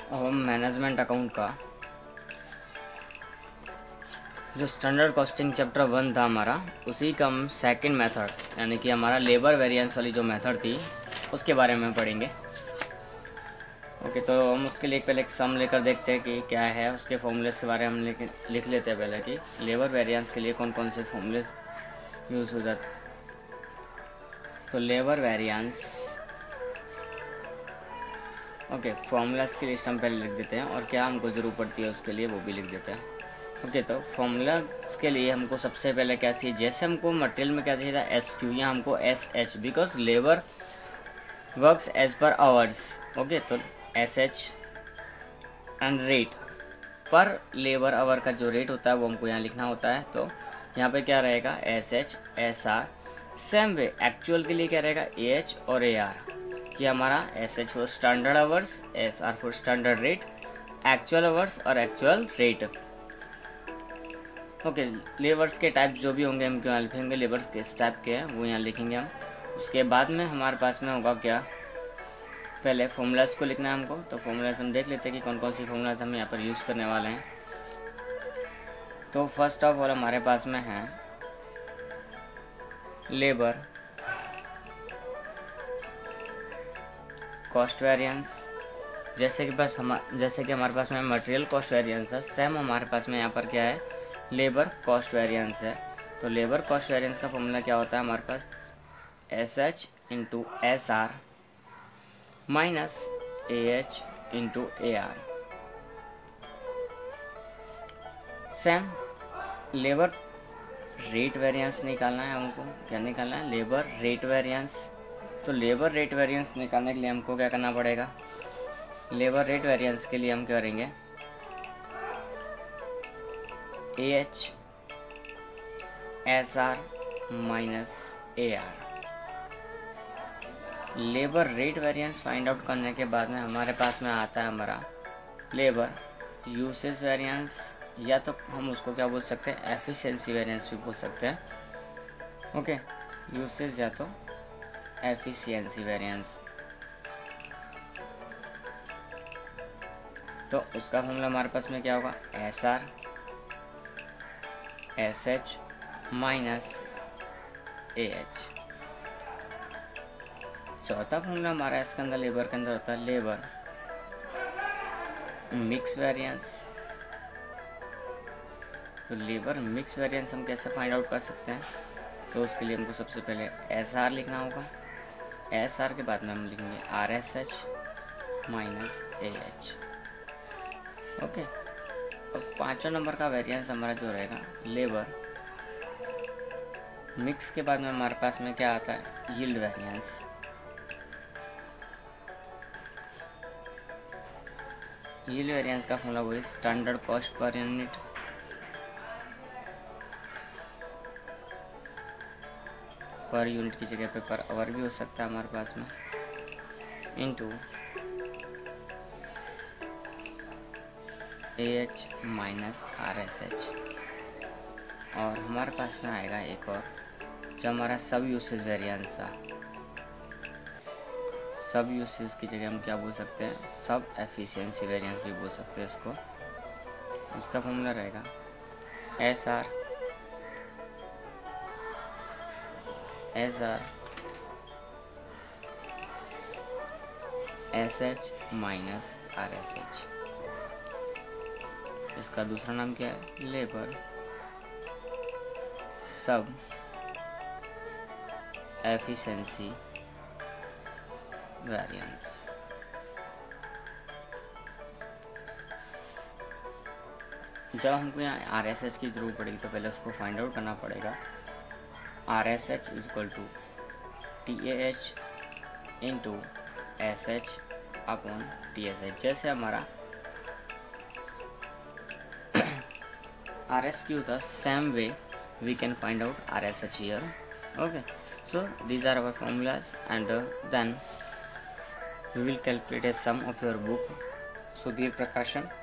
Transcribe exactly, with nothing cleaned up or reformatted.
अब हम management account का जो स्टैंडर्ड कॉस्टिंग चैप्टर वन था हमारा, उसी का हम सेकंड मेथड यानी कि हमारा लेबर वेरिएंस वाली जो मेथड थी उसके बारे में पढ़ेंगे। ओके, तो हम उसके लिए पहले एक सम लेकर देखते हैं कि क्या है, उसके फॉर्मूलेस के बारे में हम लिख लिख लेते हैं पहले कि लेबर वेरिएंस के लिए कौन कौन से फॉर्मूलेस यूज़ हो जाते। तो लेबर वेरिएंस, ओके, फॉर्मूलास की लिस्ट हम पहले लिख देते हैं और क्या हमको ज़रूरत पड़ती है उसके लिए वो भी लिख देते हैं। ओके, तो फॉर्मूला के लिए हमको सबसे पहले क्या चाहिए, जैसे हमको मटेरियल में क्या चाहिए था एस क्यू, यहाँ हमको S H, because labour works as per hours. Okay, तो S H and rate per labour hour का जो रेट होता है वो हमको यहाँ लिखना होता है। तो यहाँ पे क्या रहेगा S H S R. Same way actual के लिए क्या रहेगा ए एच और ए आर, कि हमारा S H for standard hours, S R for standard rate, actual hours और एक्चुअल रेट। ओके, लेबर्स के टाइप जो भी होंगे हम क्यों लिखेंगे, लेबर्स किस टाइप के हैं वो यहाँ लिखेंगे हम। उसके बाद में हमारे पास में होगा क्या, पहले फॉर्मूलाज को लिखना है हमको। तो फॉर्मूलाज हम देख लेते हैं कि कौन कौन सी फॉर्मूलाज हम यहाँ पर यूज़ करने वाले हैं। तो फर्स्ट ऑफ ऑल हमारे पास में है लेबर कॉस्ट वेरिएंस। जैसे कि बस हम जैसे कि हमारे पास में मटेरियल कॉस्ट वेरिएंस है, सेम हमारे पास में यहाँ पर क्या है लेबर कॉस्ट वेरिएंस है। तो लेबर कॉस्ट वेरिएंस का फॉर्मूला क्या होता है हमारे पास, S H into S R minus A H into A R. Same labour rate variance निकालना है हमको, क्या निकालना है लेबर रेट वेरिएंस। तो लेबर रेट वेरिएंस निकालने के लिए हमको क्या करना पड़ेगा, लेबर रेट वेरिएंस के लिए हम क्या करेंगे A H S R minus A R. Labour rate variance find out करने के बाद में हमारे पास में आता है हमारा लेबर यूसेज वेरिएंस, या तो हम उसको क्या बोल सकते हैं एफिशिएंसी वेरिएंस भी बोल सकते हैं। ओके, यूसेज या तो एफिशिएंसी वेरिएंस। तो उसका फॉर्मूला हमारे पास में क्या होगा S R S H minus A H. चौथा फॉर्मूला हमारा इसके अंदर लेबर के अंदर होता है लेबर मिक्स वेरिएंस। तो लेबर मिक्स वेरिएंस हम कैसे फाइंड आउट कर सकते हैं, तो उसके लिए हमको सबसे पहले एस आर लिखना होगा। एस आर के बाद में हम लिखेंगे R S H minus A H. Okay, और पाँचवा नंबर का वेरिएंस हमारा जो रहेगा लेबर मिक्स के बाद में हमारे पास में क्या आता है यील्ड वेरिएंस। यील्ड वेरिएंस का फॉर्मूला वही standard cost per unit per unit की जगह पे पर आवर भी हो सकता है हमारे पास में, into A H minus R S H. और हमारे पास में आएगा एक और जो हमारा सब यूसेज वेरिएंस था। सब यूसेज की जगह हम क्या बोल सकते हैं सब एफिशिएंसी वेरिएंस भी बोल सकते हैं इसको। उसका फॉर्मूला रहेगा S R S R S H minus R S H. इसका दूसरा नाम क्या है लेबर सब एफिशिएंसी वेरिएंस। जब हमको यहाँ आर एस एच की जरूरत पड़ेगी तो पहले उसको फाइंड आउट करना पड़ेगा। R S H is equal to T A H into S H upon T S H. जैसे हमारा आर एस क्यू था, same way we can find out R S H here. Okay, so these are our formulas, and uh, then we will calculate a sum of your book Sudhir Prakashan.